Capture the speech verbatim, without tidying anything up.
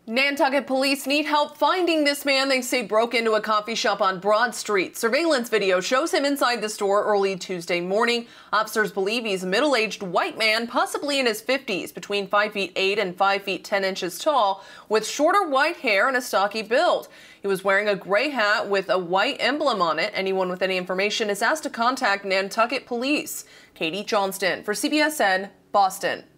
Nantucket Police need help finding this man they say broke into a coffee shop on Broad Street. Surveillance video shows him inside the store early Tuesday morning. Officers believe he's a middle-aged white man, possibly in his fifties, between five feet eight and five feet ten inches tall, with shorter white hair and a stocky build. He was wearing a gray hat with a white emblem on it. Anyone with any information is asked to contact Nantucket Police. Katie Johnston for C B S N, Boston.